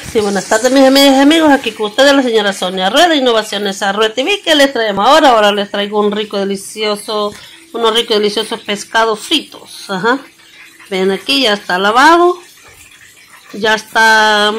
Sí, buenas tardes mis amigas y amigos, aquí con ustedes la señora Sonia Rueda, Innovaciones Arrué TV. ¿Qué les traemos ahora? Ahora les traigo unos ricos deliciosos pescados fritos. Ajá. Ven aquí, ya está lavado, ya está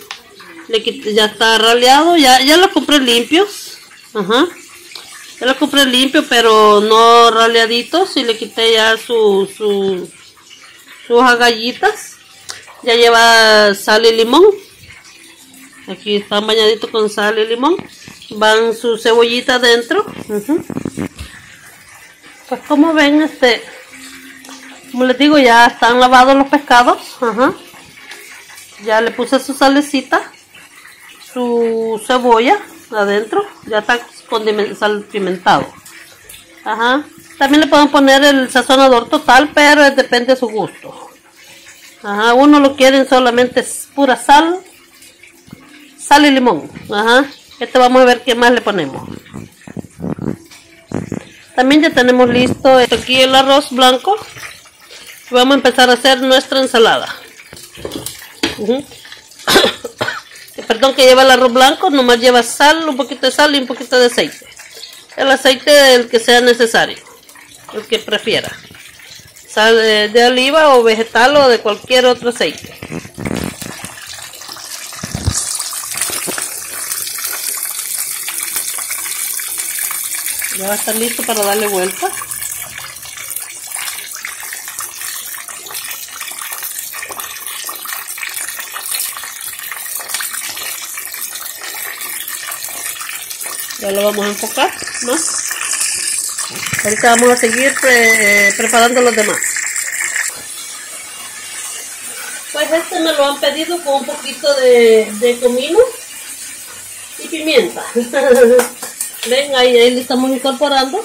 raleado, ya los compré limpios. Ajá. Ya los compré limpios, pero no raleaditos, y le quité ya sus agallitas. Ya lleva sal y limón. Aquí están bañaditos con sal y limón. Van sus cebollitas dentro. Pues como ven, como les digo, ya están lavados los pescados. Ya le puse su salecita, su cebolla adentro. Ya está salpimentado. También le pueden poner el sazonador total, pero depende de su gusto. Uno lo quieren solamente pura sal y limón. Vamos a ver qué más le ponemos. También ya tenemos listo aquí el arroz blanco. Vamos a empezar a hacer nuestra ensalada. Perdón, que lleva el arroz blanco, nomás lleva sal, un poquito de sal y un poquito de aceite. El aceite el que sea necesario, el que prefiera. Sal de oliva o vegetal o de cualquier otro aceite. Ya va a estar listo para darle vuelta. Ya lo vamos a enfocar, ¿no? Ahorita vamos a seguir preparando los demás. Pues me lo han pedido con un poquito de comino y pimienta. Ven, ahí le estamos incorporando.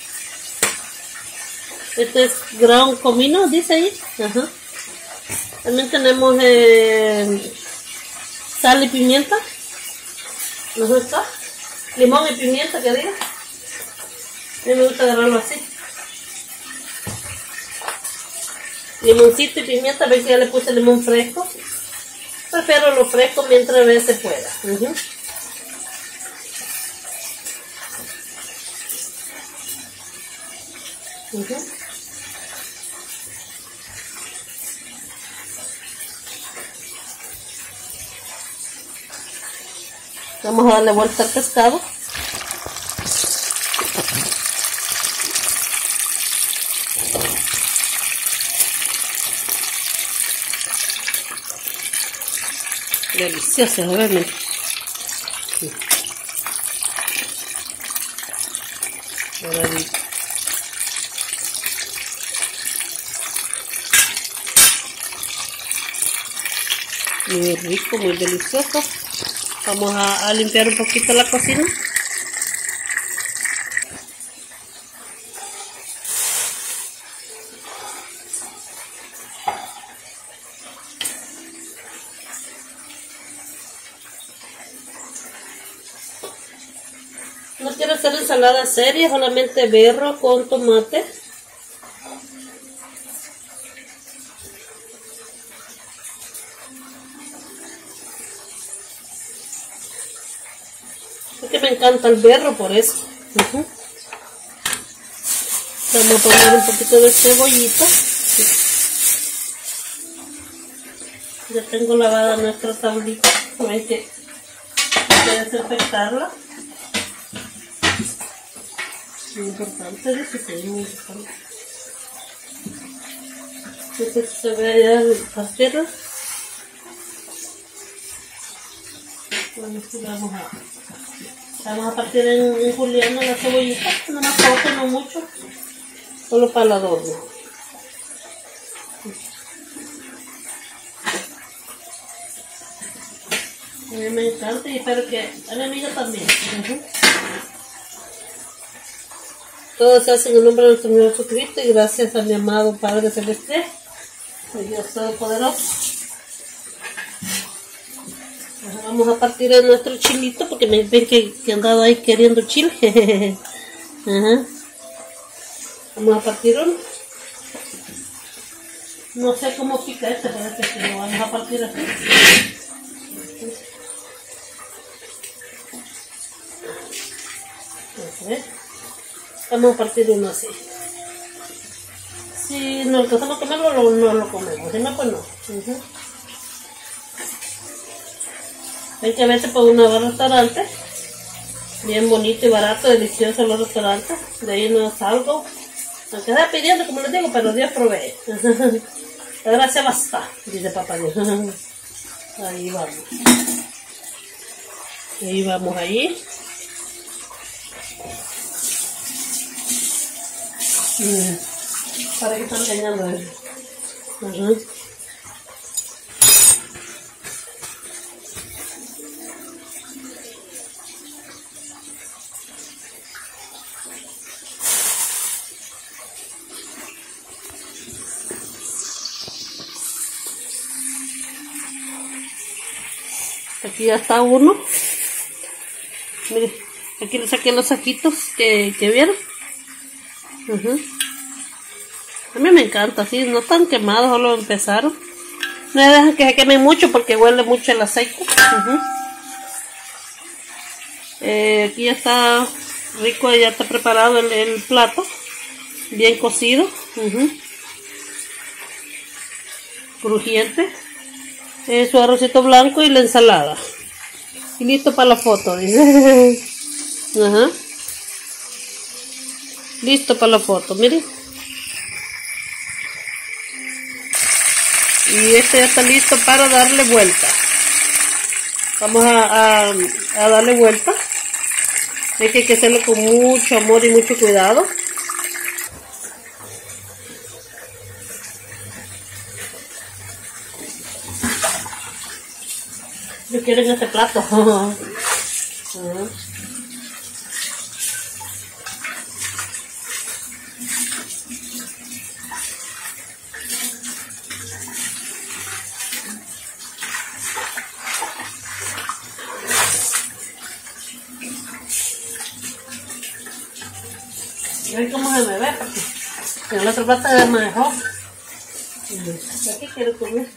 Este es ground comino, dice ahí. También tenemos sal y pimienta. ¿No está? Limón y pimienta, que diga. A mí me gusta agarrarlo así. Limoncito y pimienta, a ver si ya le puse limón fresco. Prefiero lo fresco mientras a veces pueda. Vamos a darle vuelta al pescado. Delicioso, obviamente. Maravilla. Muy rico, muy delicioso. Vamos a limpiar un poquito la cocina. No quiero hacer ensalada seria, solamente berro con tomate. Porque me encanta el berro, por eso. Vamos a poner un poquito de cebollita. Ya tengo lavada nuestra tablita. Hay que desinfectarla. Muy importante, muy importante. Entonces se ve ya partirla. Bueno, vamos a partir en juliana la cebollita, no más poco, no mucho, solo para el adorno. A mí me encanta y espero que a mi amiga también. Todo se hace en el nombre de nuestro Señor Jesucristo y gracias a mi amado Padre Celestial, Dios Todopoderoso. Vamos a partir de nuestro chilito porque me ven que han dado ahí queriendo chile. Vamos a partir uno. No sé cómo pica este, pero que lo vamos a partir así. ¿Ves? Vamos a partir uno así. Si no alcanzamos a comerlo, no lo comemos. Si no, pues no. Hay que verse por un nuevo restaurante. Bien bonito y barato, delicioso los restaurantes. De ahí no salgo. Aunque está pidiendo, como les digo, pero Dios provee. La gracia basta, dice papá Dios. Ahí vamos. Ahí vamos ahí. Para que están engañando eso. Aquí ya está uno. Mire, aquí le saqué los saquitos que vieron. A mí me encanta, así, no tan quemados, solo empezaron. No dejan que se quemen mucho porque huele mucho el aceite. Aquí ya está rico, ya está preparado el plato. Bien cocido. Crujiente. Su arrocito blanco y la ensalada. Y listo para la foto, dice. Listo para la foto, miren. Y este ya está listo para darle vuelta. Vamos a darle vuelta. Hay que hacerlo con mucho amor y mucho cuidado. Yo quiero en este plato. Ven cómo se me ve, porque en el otro plato es mejor. Aquí quiero comer.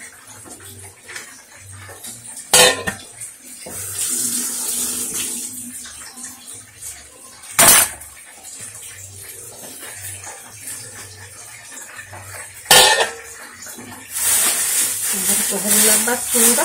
Vamos a coger la basura.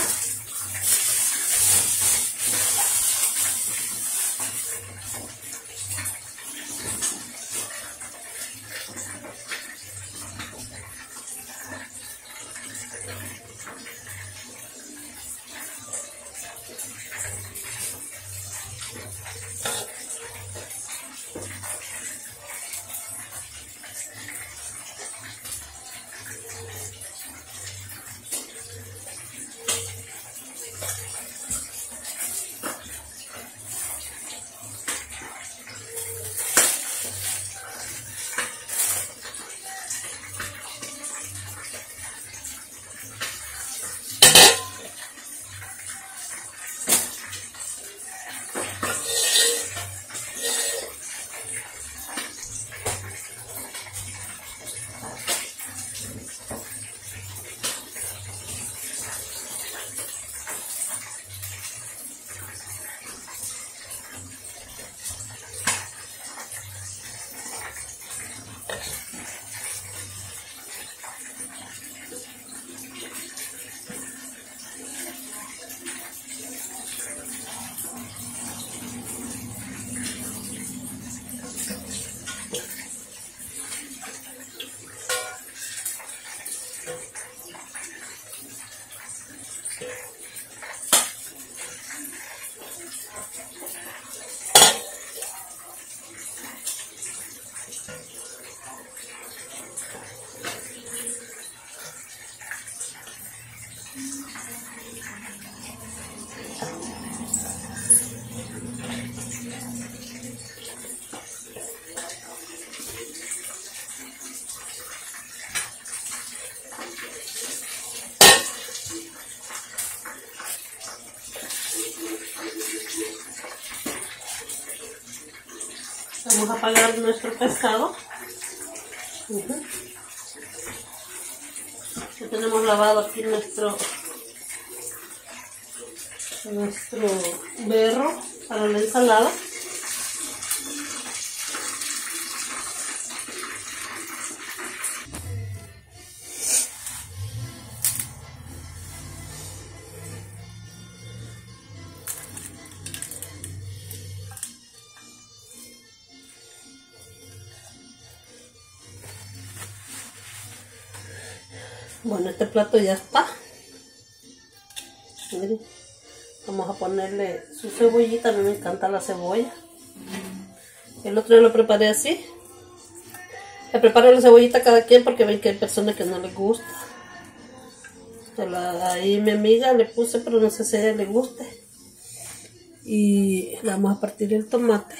Vamos a apagar nuestro pescado. Ya tenemos lavado aquí nuestro berro para la ensalada. Bueno, este plato ya está. Miren, vamos a ponerle su cebollita. A mí me encanta la cebolla. El otro día lo preparé así. Le preparo la cebollita a cada quien porque ven que hay personas que no les gusta. Ahí mi amiga le puse, pero no sé si a ella le guste. Y le vamos a partir el tomate.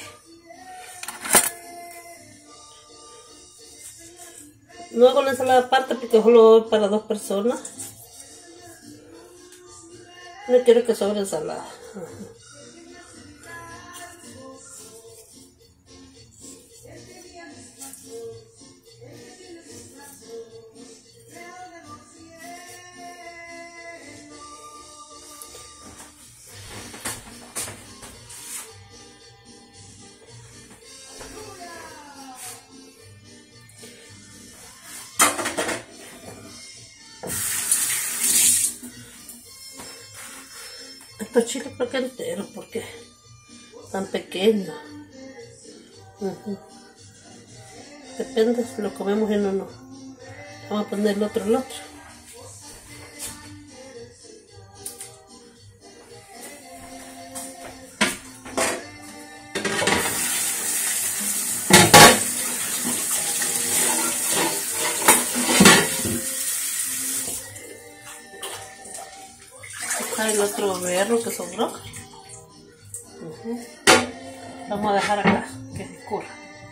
No hago la ensalada aparte porque solo para 2 personas. No quiero que sobre ensalada. Estos chiles creo que enteros porque tan pequeños. Depende si lo comemos y no. Vamos a poner el otro. El otro berro que sobró. Vamos a dejar acá que se escurra.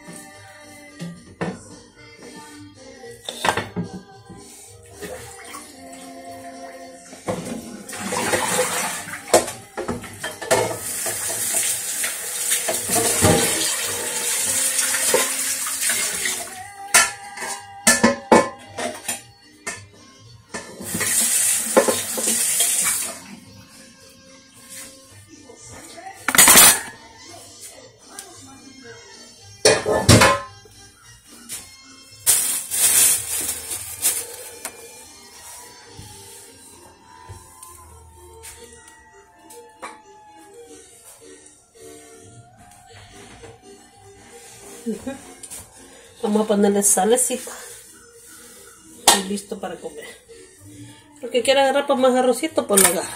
Vamos a ponerle salecita y listo para comer. El que quiera agarrar para más arrocito, pues lo agarra.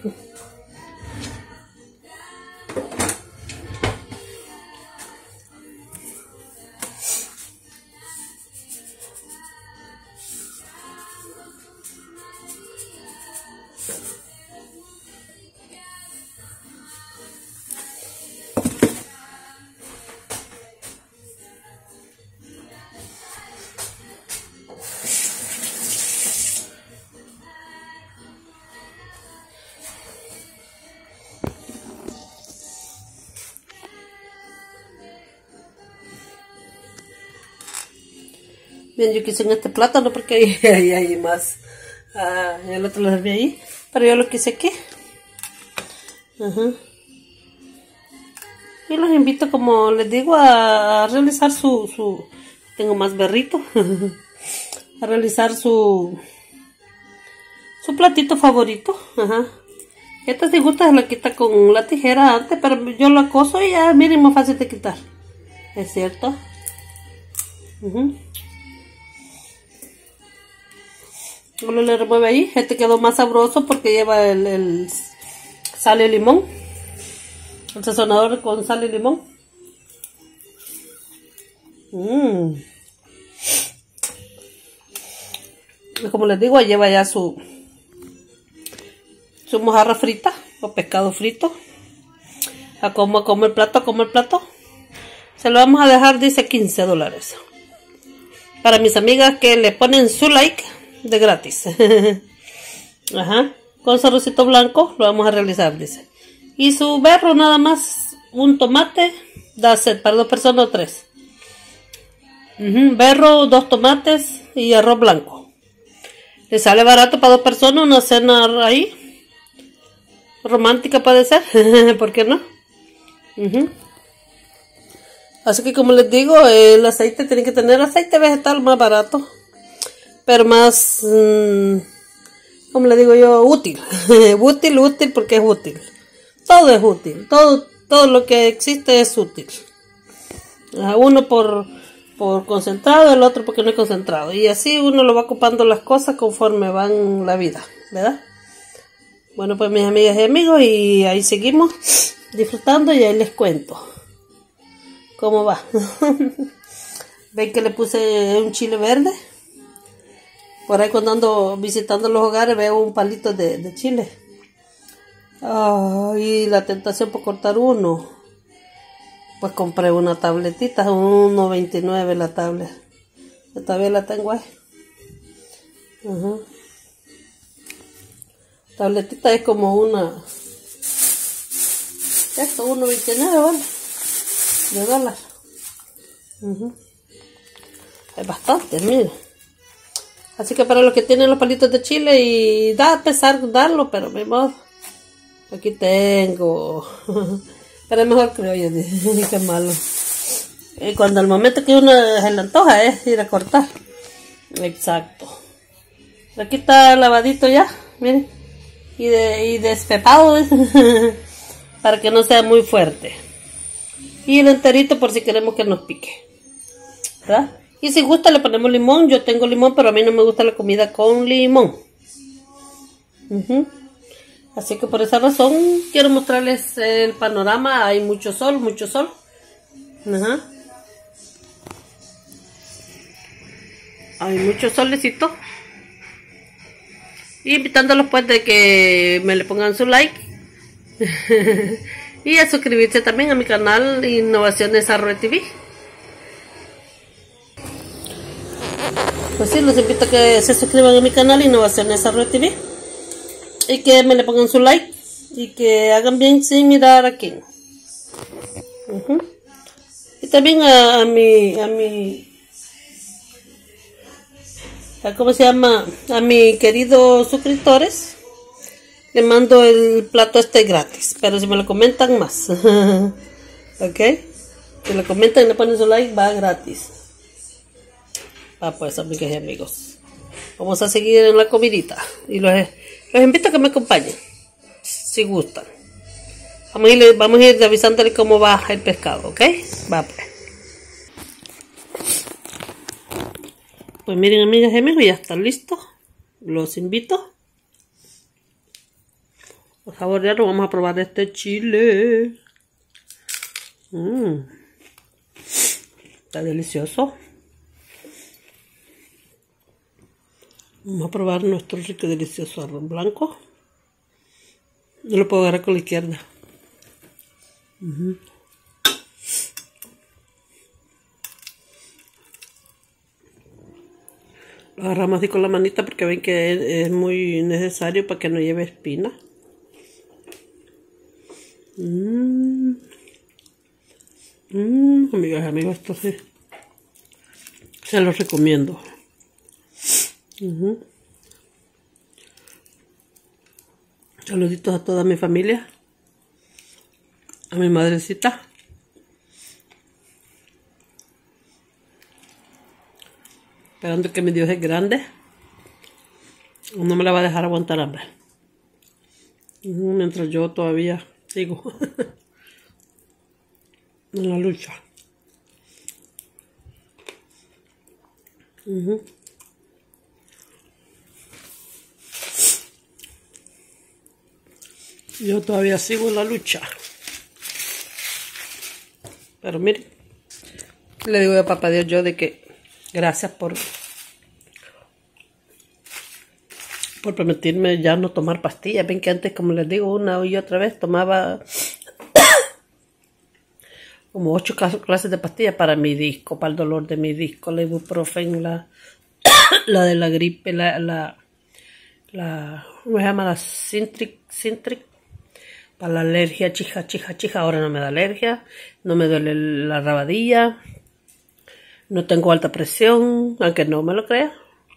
Bien, yo quise en este plátano porque ahí hay más. El otro lo serví ahí, pero yo lo quise aquí. Y los invito, como les digo, a realizar su tengo más berrito. A realizar su platito favorito. Esta si gusta se la quita con la tijera antes, pero yo lo coso y ya miren, más fácil de quitar. ¿Es cierto? Uno le remueve ahí. Este quedó más sabroso porque lleva el sal y limón. El sazonador con sal y limón. Como les digo, lleva ya su mojarra frita o pescado frito. A como el plato. Se lo vamos a dejar, dice $15. Para mis amigas que le ponen su like de gratis. Con su arrocito blanco lo vamos a realizar, dice. Y su berro nada más, un tomate, da sed para 2 personas o 3. Berro, 2 tomates y arroz blanco. Le sale barato para 2 personas, una cena ahí. Romántica puede ser, ¿por qué no? Así que como les digo, el aceite tiene que tener aceite vegetal más barato. Pero más, como le digo yo, útil. útil porque es útil. Todo es útil. Todo lo que existe es útil. Uno por por concentrado, el otro porque no es concentrado. Y así uno lo va ocupando las cosas conforme van la vida, ¿verdad? Bueno, pues mis amigas y amigos, y ahí seguimos disfrutando y ahí les cuento cómo va. Ven que le puse un chile verde. Por ahí cuando ando visitando los hogares veo un palito de chile. Y la tentación por cortar uno. Pues compré una tabletita, 1.29 la tablet. Yo todavía la tengo ahí. Tabletita es como una... Esto, 1.29, ¿vale? De dólar. Hay bastante, miren. Así que para los que tienen los palitos de chile y da pesar darlo, pero mi modo. Aquí tengo. Pero es mejor creo yo, qué malo. Y cuando al momento que uno se le antoja es ir a cortar. Exacto. Aquí está lavadito ya, miren. Y despepado, para que no sea muy fuerte. Y el enterito por si queremos que nos pique, ¿verdad? Y si gusta le ponemos limón. Yo tengo limón, pero a mí no me gusta la comida con limón. Así que por esa razón quiero mostrarles el panorama. Hay mucho sol, mucho sol. Hay mucho solecito. Y invitándolos pues de que me le pongan su like. Y a suscribirse también a mi canal Innovaciones Arroe TV. Pues sí, los invito a que se suscriban a mi canal Innovaciones Arroe TV. Y que me le pongan su like. Y que hagan bien sin mirar a quién. Y también a mi ¿cómo se llama? A mis queridos suscriptores. Le mando el plato gratis. Pero si me lo comentan más. ¿Ok? Si lo comentan y le ponen su like, va gratis. Pues amigas y amigos, vamos a seguir en la comidita. Y los invito a que me acompañen, si gustan. Vamos a ir avisándole cómo va el pescado, ¿ok? Va pues. Pues miren amigas y amigos, ya está listo. Los invito a saborearlo. Vamos a probar este chile. Está delicioso. Vamos a probar nuestro rico y delicioso arroz blanco. Yo lo puedo agarrar con la izquierda. Lo agarramos así con la manita porque ven que es muy necesario para que no lleve espina. Amigas y amigos, esto sí se los recomiendo. Saluditos a toda mi familia, a mi madrecita, esperando que mi Dios es grande, no me la va a dejar aguantar hambre, mientras yo todavía sigo en la lucha. Yo todavía sigo en la lucha. Pero miren, le digo a papá Dios yo de que gracias por permitirme ya no tomar pastillas. Ven que antes, como les digo, una y otra vez tomaba como 8 clases de pastillas para mi disco, para el dolor de mi disco, la ibuprofen, la de la gripe, ¿cómo se llama? La Sintric. Para la alergia, chija. Ahora no me da alergia. No me duele la rabadilla. No tengo alta presión. Aunque no me lo crea.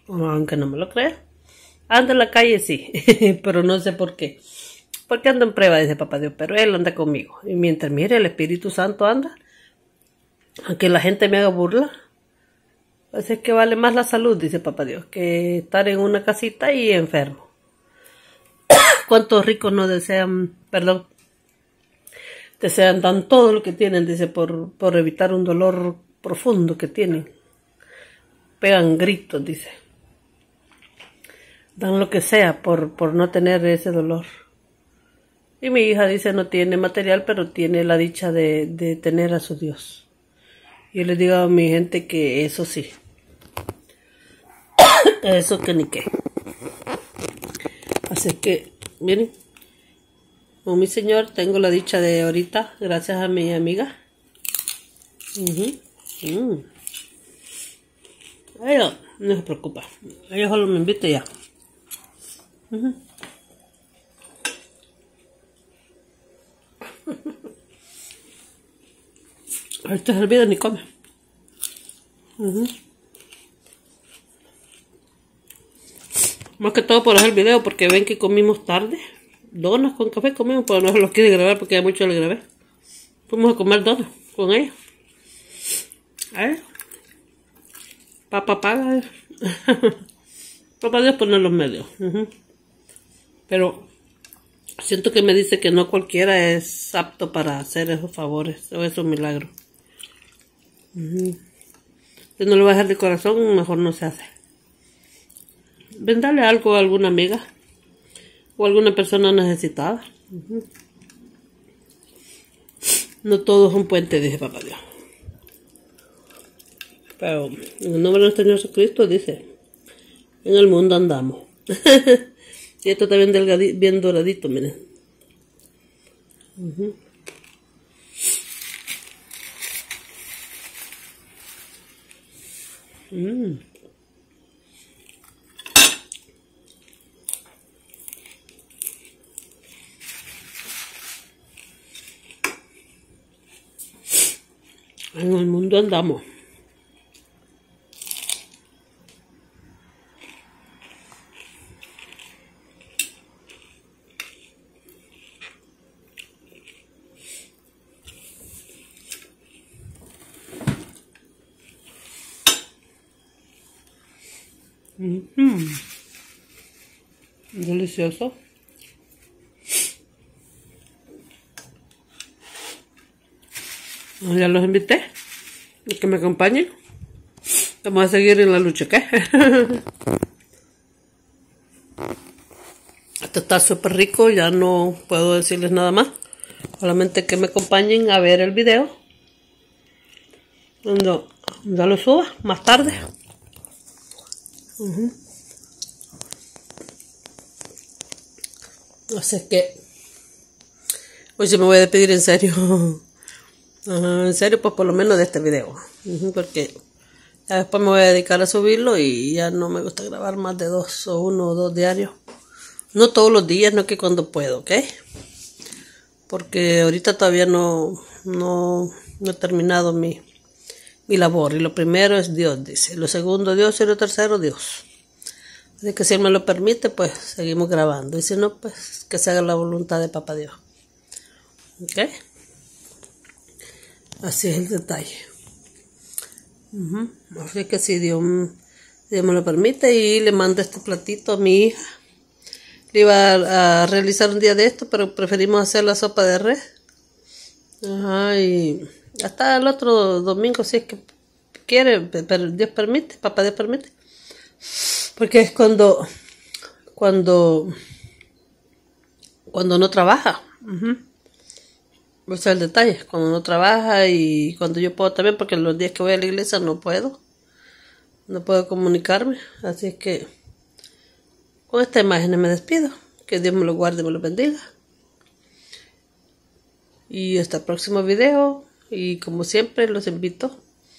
Ando en la calle, sí. Pero no sé por qué. Porque ando en prueba, dice papá Dios. Pero él anda conmigo. Y mientras mire, el Espíritu Santo anda. Aunque la gente me haga burla. Pues es que vale más la salud, dice papá Dios, que estar en una casita y enfermo. ¿Cuántos ricos no desean dan todo lo que tienen, dice, por evitar un dolor profundo que tienen. Pegan gritos, dice. Dan lo que sea por no tener ese dolor. Y mi hija dice no tiene material, pero tiene la dicha de tener a su Dios. Yo les digo a mi gente que eso sí. Eso que ni qué. Así que, miren. Con mi señor tengo la dicha de ahorita, gracias a mi amiga. Ella no se preocupa. Ella solo me invita ya. Ahorita se olvida ni come. Más que todo por hacer el video, porque ven que comimos tarde. Donas con café comimos, pero no se los quise grabar porque ya mucho le grabé. Fuimos a comer donas con ella. Papá paga. Papá Dios pone los medios. Pero siento que me dice que no cualquiera es apto para hacer esos favores o esos milagros. Si no lo va a hacer de corazón, mejor no se hace. Vendarle algo a alguna amiga o alguna persona necesitada. No todo es un puente, dice Papá Dios. Pero en el nombre de nuestro Señor Jesucristo dice, en el mundo andamos. Y esto está bien bien doradito, miren. En el mundo andamos. Delicioso. Ya los invité a que me acompañen. Vamos a seguir en la lucha, ¿qué? Esto está súper rico, ya no puedo decirles nada más. Solamente que me acompañen a ver el video. Cuando ya lo suba más tarde. Así que hoy sí me voy a despedir en serio. En serio, pues por lo menos de este video. Porque ya después me voy a dedicar a subirlo y ya no me gusta grabar más de 2 o 1 o 2 diarios. No todos los días, no que cuando puedo, ¿ok? Porque ahorita todavía no he terminado mi labor. Y lo primero es Dios, dice. Lo segundo Dios y lo tercero Dios. Así que si Él me lo permite, pues seguimos grabando. Y si no, pues que se haga la voluntad de Papá Dios. ¿Ok? Así es el detalle. Así que si Dios me lo permite y le mando este platito a mi hija. Le iba a realizar un día de esto, pero preferimos hacer la sopa de res. Y hasta el otro domingo, si es que quiere, pero Dios permite, Papá Dios permite. Porque es cuando no trabaja. Ese es el detalle, cuando no trabaja y cuando yo puedo también, porque los días que voy a la iglesia no puedo comunicarme. Así es que con esta imagen me despido. Que Dios me lo guarde y me lo bendiga. Y hasta el próximo video. Y como siempre los invito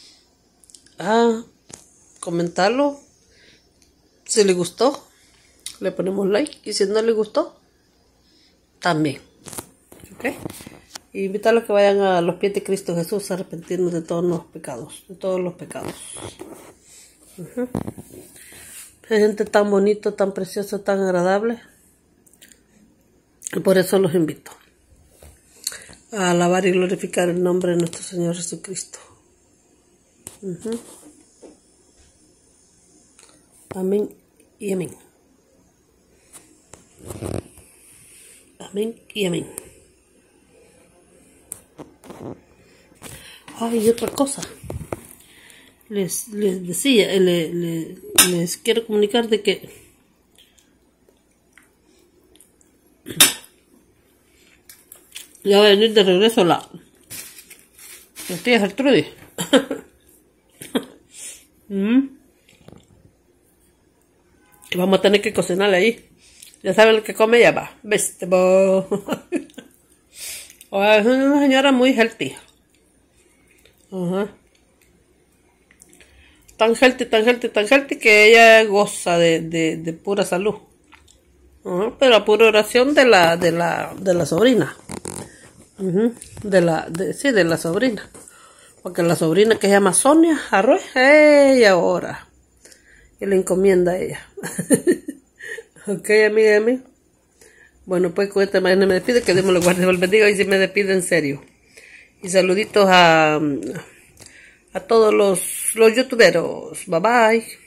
a comentarlo. Si les gustó, le ponemos like. Y si no les gustó, también. ¿Ok? Y invitarlos a que vayan a los pies de Cristo Jesús a arrepentirnos de todos los pecados. De todos los pecados. Hay gente tan bonito, tan preciosa, tan agradable. Y por eso los invito a alabar y glorificar el nombre de nuestro Señor Jesucristo. Amén y amén. Amén y amén. Ay, y otra cosa. les decía, les quiero comunicar de que ya va a venir de regreso la tía Gertrudis. Y vamos a tener que cocinarle ahí. Ya saben lo que come ella, va. Vegetable. Es una señora muy healthy. Tan healthy que ella goza de pura salud. Pero a pura oración de la sobrina. De la sobrina. Porque la sobrina que se llama Sonia Arroy, ella ahora. Y le encomienda a ella. Ok, amiga. Bueno, pues con esta manera me despide, que Dios me lo guarde y me bendiga, y si me despide en serio. Y saluditos a todos los youtuberos. Bye bye.